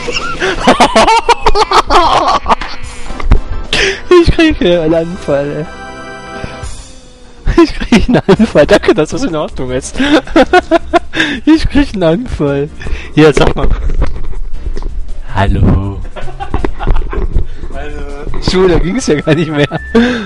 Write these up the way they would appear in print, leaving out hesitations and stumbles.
Ich kriege einen Anfall, ey. Ich kriege einen Anfall. Danke, dass das in Ordnung ist. Ich kriege einen Anfall. Hier, sag mal. Hallo. Hallo. Schule, da ging es ja gar nicht mehr.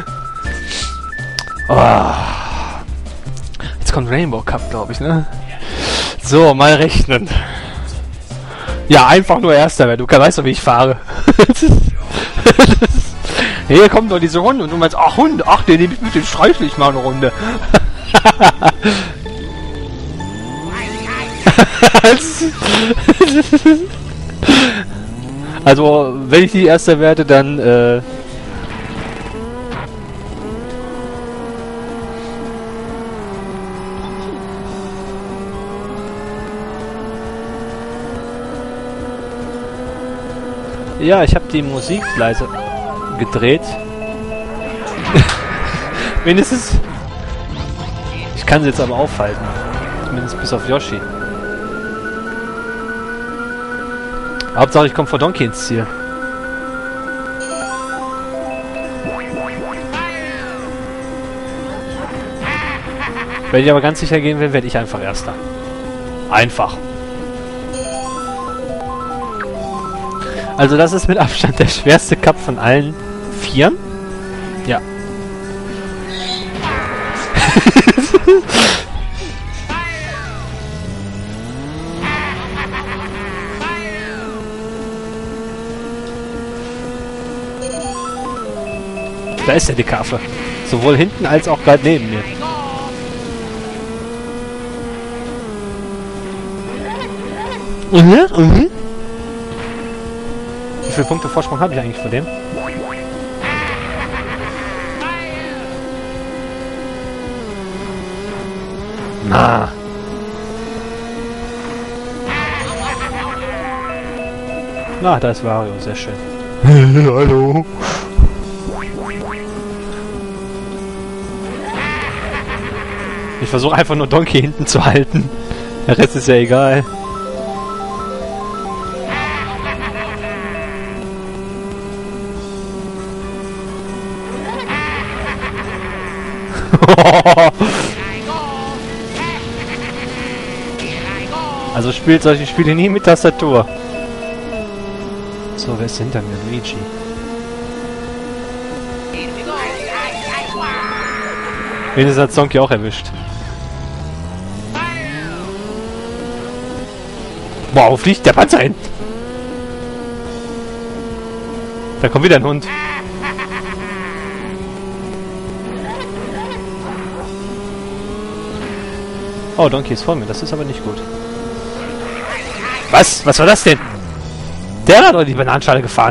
Oh. Jetzt kommt Rainbow Cup, glaube ich, ne? So, mal rechnen. Ja, einfach nur Erster werden. Du weißt doch, wie ich fahre. Hier kommt doch diese Runde und du meinst, ach Hund, ach, den nehme ich mit, den streichle ich mal eine Runde. Also, wenn ich die Erste werde, dann, ja, ich habe die Musik leise gedreht. Wenigstens. Ich kann sie jetzt aber aufhalten. Zumindest bis auf Yoshi. Hauptsache ich komme vor Donkey ins Ziel. Wenn ich aber ganz sicher gehen will, werde ich einfach Erster. Einfach. Also das ist mit Abstand der schwerste Cup von allen vieren. Ja. Da ist der dicke Affe. Sowohl hinten als auch gerade neben mir. Wie viele Punkte Vorsprung habe ich eigentlich vor dem? Na. Na, da ist Wario, sehr schön. Hallo. Ich versuche einfach nur Donkey hinten zu halten. Der Rest ist ja egal. Also spielt solche Spiele nie mit Tastatur. So, wer ist hinter mir? Luigi. Wenigstens hat Donkey auch erwischt. Boah, wo fliegt der Panzer hin? Da kommt wieder ein Hund. Oh, Donkey ist vor mir. Das ist aber nicht gut. Was? Was war das denn? Der hat doch die Bananenschale gefahren.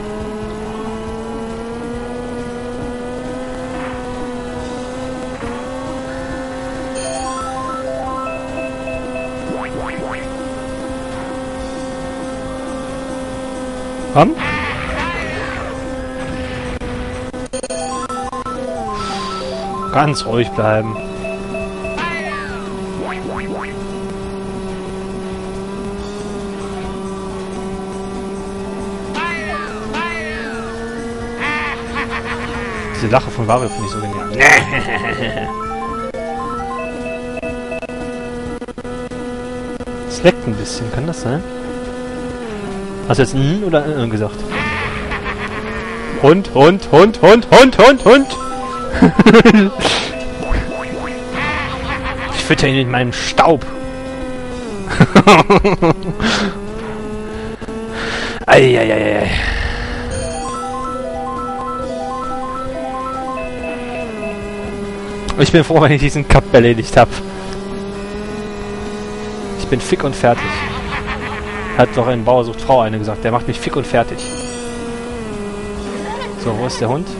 Komm. Ganz ruhig bleiben. Diese Lache von Wario finde ich so genial. Es leckt ein bisschen, kann das sein? Hast du jetzt ein oder ein gesagt? Hund. Ich fütter ihn in meinem Staub. Eieiei. Ich bin froh, wenn ich diesen Cup erledigt habe. Ich bin fick und fertig. Hat doch ein Bauer sucht Frau eine gesagt. Der macht mich fick und fertig. So, wo ist der Hund?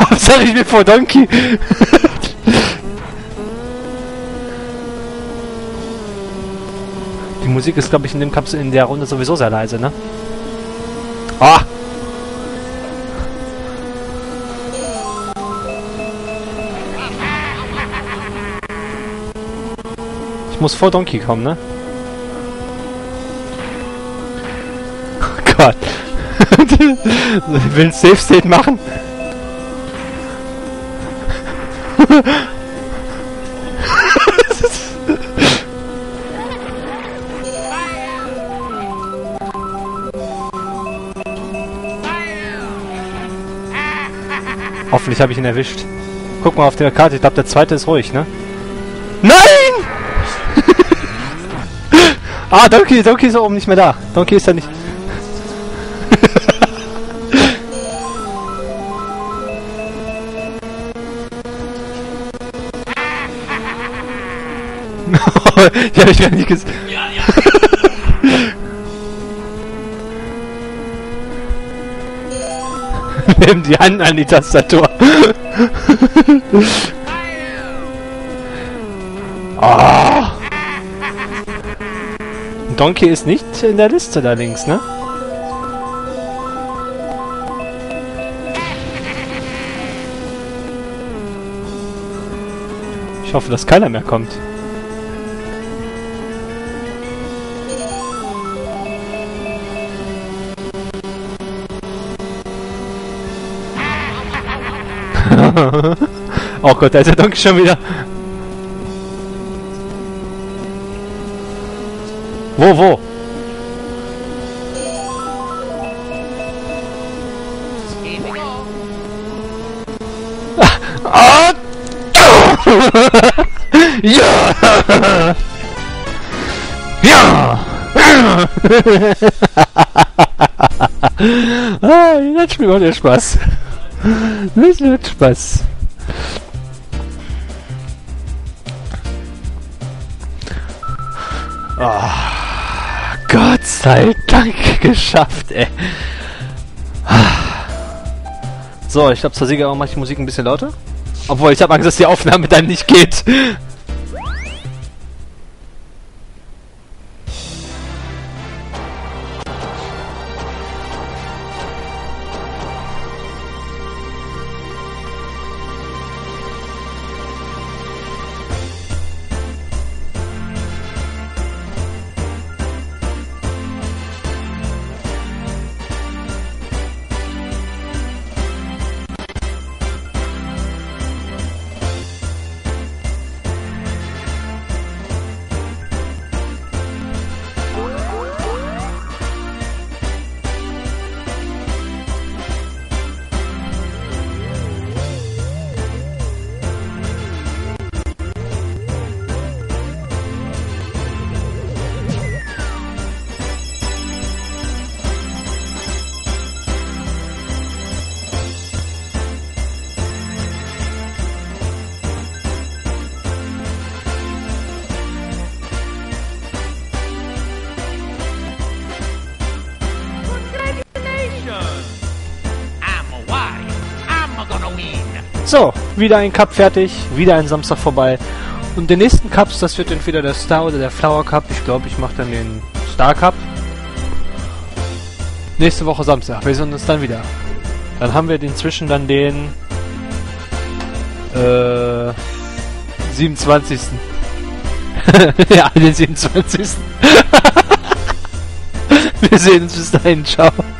Hauptsache ich bin vor Donkey. Die Musik ist, glaube ich, in dem Kapsel in der Runde sowieso sehr leise, ne? Ah! Ich muss vor Donkey kommen, ne? Oh Gott. Ich will ein Safe State machen. Hoffentlich habe ich ihn erwischt. Guck mal auf der Karte, ich glaube der zweite ist ruhig, ne? Nein! Ah, Donkey ist oben nicht mehr da. Donkey ist ja nicht... Die habe ich gar nicht gesehen. Ja, ja. Nimm die Hand an die Tastatur. Oh. Donkey ist nicht in der Liste da links, ne? Ich hoffe, dass keiner mehr kommt. Oh Gott, da ist der Donkey schon wieder. Wo? Ah! Ja! Ja! Ah, das Spiel macht ja Spaß. Das wird Spaß. Oh, Gott sei Dank geschafft, ey. So, ich glaube zur Siegerung mache ich die Musik ein bisschen lauter. Obwohl, ich habe Angst, dass die Aufnahme dann nicht geht. So, wieder ein Cup fertig, wieder ein Samstag vorbei. Und den nächsten Cups, das wird entweder der Star oder der Flower Cup. Ich glaube, ich mache dann den Star Cup. Nächste Woche Samstag. Wir sehen uns dann wieder. Dann haben wir inzwischen dann den 27. Ja, den 27. Wir sehen uns bis dahin. Ciao.